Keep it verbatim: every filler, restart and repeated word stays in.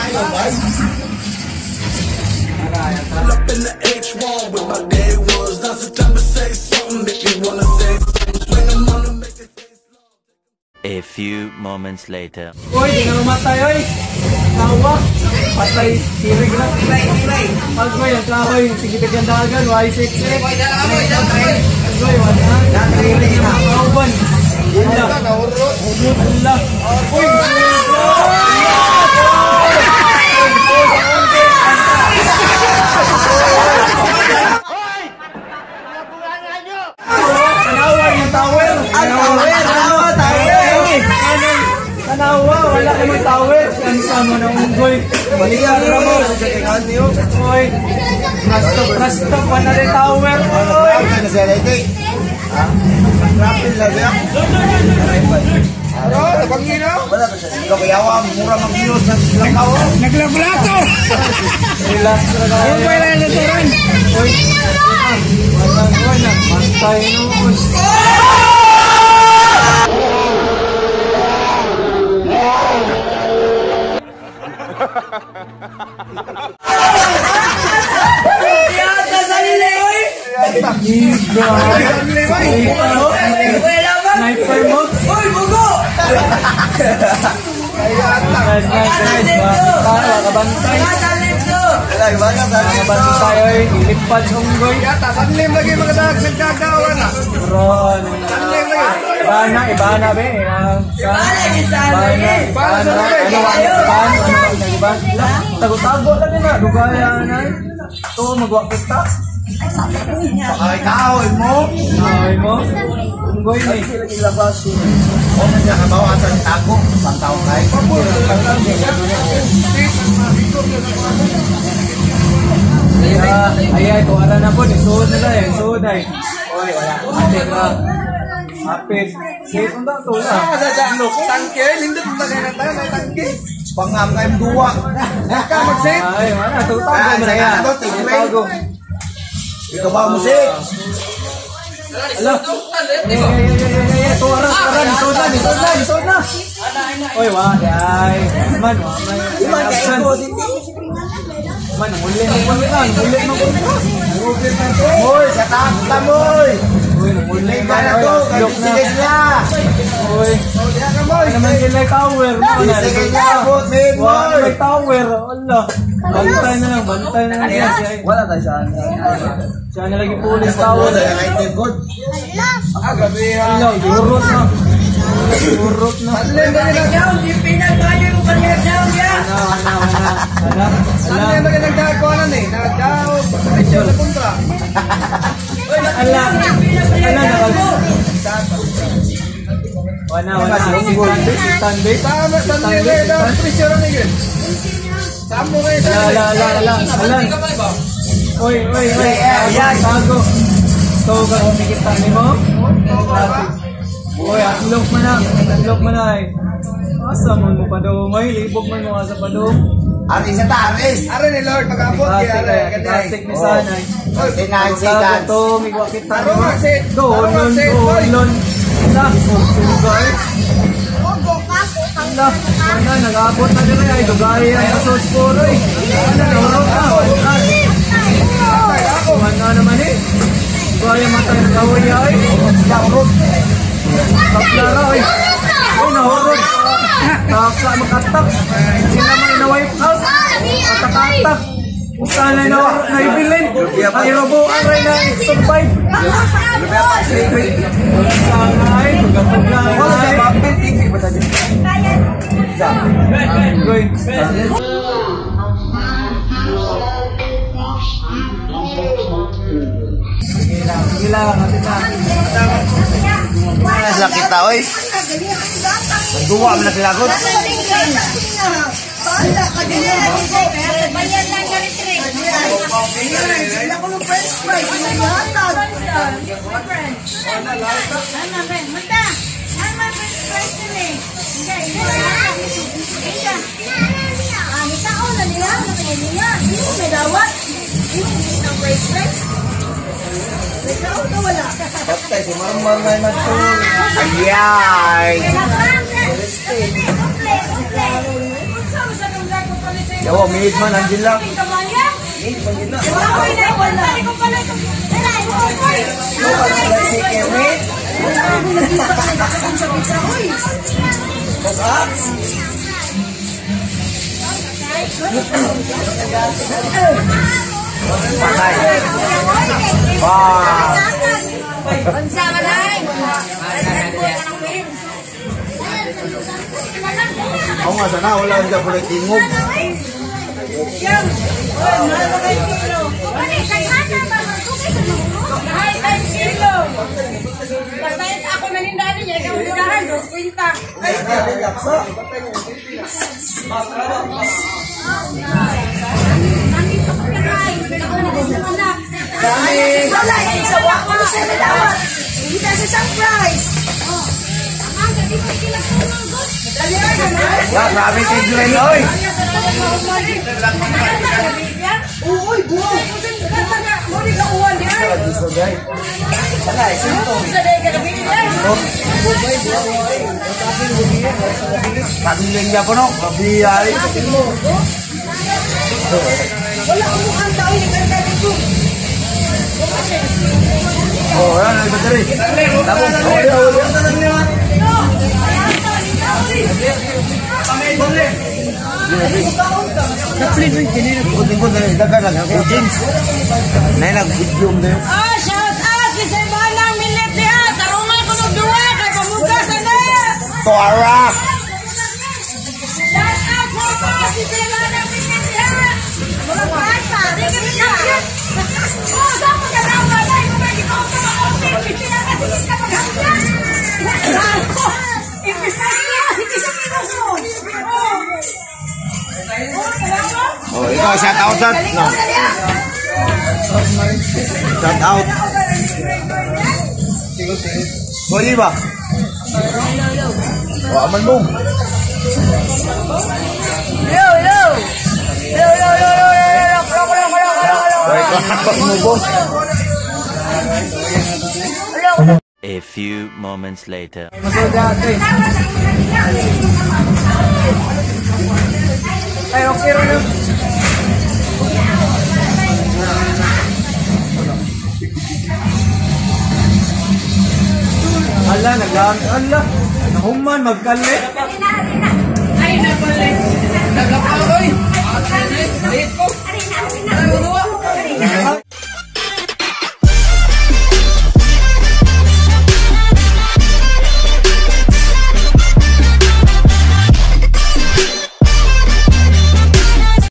up in the H one with my day ones. Now it's time to say something, make me wanna say something. When I'm on to make it face long. A few moments later. Uy, di na mamatay, oy! Tawa! Patay, tirig na. Pag-boy, ang kahoy, sige kagandagan, Y six eight. Uy, dala ka mo, dala ka mo. Uy, wala. Nakarinig na. Kauban. Wala. Wala. Uy! Tanawa yung tower! Ang tower! Ano? Tower! Tanawa! Wala namang tower! Yan sa mo na unggoy! Balikan na mo! Uy! Trastop! Trastop! Wala rin tower! Uy! Rapid lang yan. Ano? Napanginaw? Wala ba siya? Ikaw kayawa, mura mag-news ng lakaw. Naglablato! Relax na ka. Uy! Wala na turan! Uy! Wala na! Wala! Mantay noon! Yata sa nila, uy! Giga! Sniper mo? Uy, bugo! Guys, guys, guys! Kabantay! Kabantay, uy! Ilipad unggoy! Yata, sanlim lagi mga nagkagawan na. Ron! Sanlim lagi. Ibana, ibana be. Ibana, ibana. Ibana, ano ba? Ibana, ano ba? Ibana. Tago-tago lang yun na. Dugaya na. Ito, magwa kita. Ay, kahoy mo. Kahoy mo. Unggoy ni. O, nandiyan ka ba? Asa ng tago? Isang taong kayo. Ay, ay, tuwara na po. Isuod na tayo. Isuod ay. Uy, wala. Apit na. Apit. Safe ang dato na. Look, tangke. Lindot na kayo na tayo. May tangke. Pangam kayo duwa. Ika, mag-safe. Ay, wala. Tutago mo na yan. Tutago. Ikaw ba musik? Ala. Eh, eh, eh, eh, tuwara. Tuwara. Isuod na. Isuod na. Isuod na. Uy, wala. Ay. Man, wala. Iman kayo po. Man, muli mo po nila. Muli mo po nila. Moy, sa takta, moy. Uy, muli Ka na to. Look na. Sige niya. Uy. Ay naman sila yung tower. Sige niya. Put me in, Wala moy. may tower. Wala. Bantay na lang. Bantay na lang. Wala tayo siya. Siya na lagi police tower. Wala yung item good. Ah, gabi ha. Hello, durot na. Durot na. Sanlim ba nila? Ana, ana, ana. Ana, Sanlim ba nila nagkakakuanan eh? Nagkakaw. Presyo sa kontra. ala. Ala, nakal. Wana, wana. Stand base, stand base. Sama, sanlim ba nila? Presyo lang yun. Samo kayo sa Ala, ala, ala, ala. Oy, oy, oy. Ayan, tago. Toga, kumikita ni mo. Uy, atlok man na. Atlok man na eh. Asa mo mo pa daw. May libog man mo asa pa daw. Ari sa taris. Ari ni Lord, mag-abot. Atik ni Sanay. Sinansikan. Ito, migwa kita. Tarong magsit. Doon, Tarong magsit. doon. Isa, sugay. Ala, ana, nag-abot na nila ay dugay ang kasos po rin. Ana, naurok na. Wala naman eh. Dugay ang matay ng kaway ay. Naurok. Kaplara ay. Ay, naurok. Taka, makatak. Hindi naman na-wipe out. Katak-katak. Sana na naibilin. Ay, robo aray na survive. Sana ay, magkapagla ay. Going. Sige lang, sige lang, natin na. Nasa kita, oy. Nagduwa mo na kilagot. Patay, si Marmal na naman ito. Ayay! Yawa, mihid man, andyan lang. Si Kevin. Pag-ups. Patay. Wow. Sama na rin. Ako nga sana, wala hindi ako nagtingog. Basta ako nanindali niya, ikaw unahan, dos kwinta. Wala, sa wako na siya nalawat. Hindi na siya surprise. Ya, grabe kay Glenn, oy. Uy, buhay. Muli ka uwan niya. So, guys. Wala, sinto. Sa day ka nabili niya. Kabiling niya po, no? Kabiyari. Wala ang mukhang tao yung ganda ko. Oh, yan, ay bateri. Tapos, oh, ya, oh, ya. Lingkod-lingkod na dagan lang ako James. Nay nag-video mo din. Ah, shout out kisay banang milit niya. Tarungan ko ng duwa kay pamugas na. Tora. Shout out shout out kisay banang milit niya. Wala pa pa. Dili niya. Oh, sa mo ka na ba dai ko ba ko ko ko. Kisay na kasi ka paghapon. Imbis na si kisay kilos mo. Oh, ikaw shout out sa. No. Shout out. Boleh ba? Oh, aman mo. Yo, yo. Yo, yo, yo, yo, yo. Kalo, kalo, kalo, kalo, kalo. Ay, kakak mo po. A few moments later. Masod dati. Ay, okay rin yun. Ala, naglaan. Ala, nahuman, magkalit.